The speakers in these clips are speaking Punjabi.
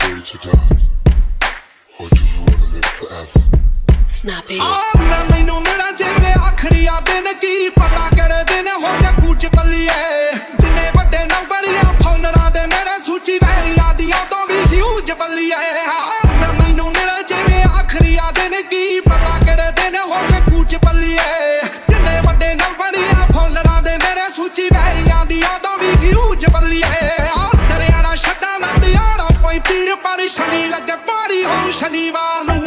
ready to die? Or do you wanna live forever? Snappy. ਮੈਨੂੰ ਮਿਲਾਂ ਜਿਵੇਂ ਆਖਰੀ ਆ ਦਿਨ ਕੀ ਪਤਾ ਕਿਹੜੇ ਦਿਨ ਹੋ ਜਾ ਕੁਝ ਪੱਲੀਏ ਜਿੰਨੇ ਵੱਡੇ ਨੰਬਰੀਆਂ ਫੌਨਰਾਂ ਦੇ ਮੇਰੇ ਸੂਚੀ ਵੈਰੀਆਂ ਦੀਆਂ ਤੋਂ ਵੀ ਹਿਊਜ ਪੱਲੀਏ ਮੈਨੂੰ ਮਿਲਾਂ ਜਿਵੇਂ ਆਖਰੀ ਆ ਦਿਨ ਕੀ ਪਤਾ ਕਿਹੜੇ ਦਿਨ ਹੋ ਜਾ ਕੁਝ ਪੱਲੀਏ ਜਿੰਨੇ ਵੱਡੇ ਨੰਬਰੀਆਂ ਫੌਨਰਾਂ ਦੇ ਮੇਰੇ ਸੂਚੀ ਵੈਰੀਆਂ ਦੀਆਂ ਤੋਂ ਵੀ ਹਿਊਜ ਪੱਲੀਏ ਦਰਿਆ ਦਾ ਛੱਡਾਂ ਮੈਂ ਦਿਆੜਾ ਪਈ ਪੀਰ ਪਰ ਸ਼ਨੀ ਲੱਗੇ ਪਾਰੀ ਹੋ ਸ਼ਨੀਵਾਰ ਨੂੰ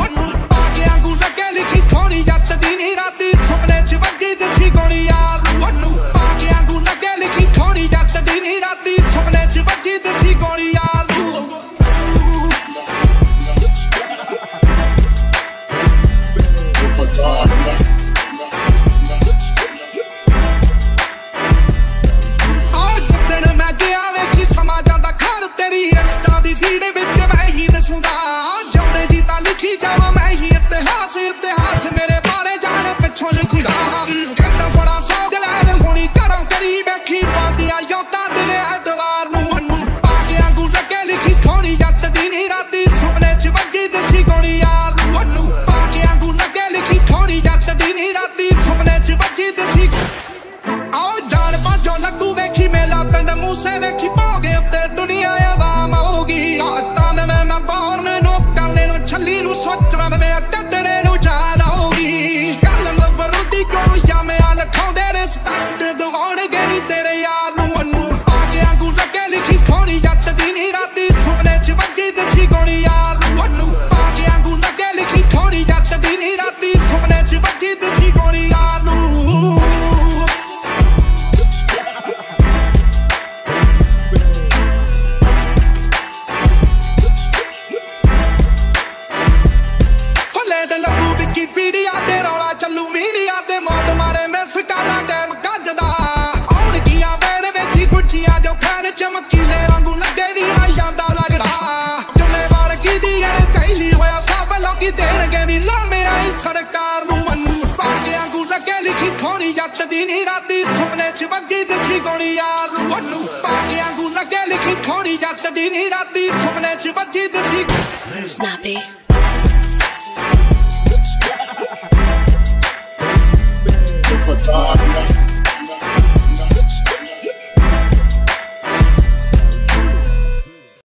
ਸਰਕਾਰ ਨੂੰ ਮੰਨੂ ਪਾਗਿਆਂ ਨੂੰ ਲੱਗੇ ਲਿਖੀ ਥੋੜੀ ਜੱਟ ਦੀ ਨੀ ਰਾਤੀ ਸੁਪਨੇ ਚ ਵੱਜੀ ਦਸੀ ਗੋਲੀ ਯਾਰ ਨੂੰ ਮੰਨੂ ਪਾਗਿਆਂ ਨੂੰ ਲੱਗੇ ਲਿਖੀ ਥੋੜੀ ਜੱਟ ਦੀ ਨੀ ਰਾਤੀ ਸੁਪਨੇ ਚ ਵੱਜੀ ਦਸੀ Snappy. If I die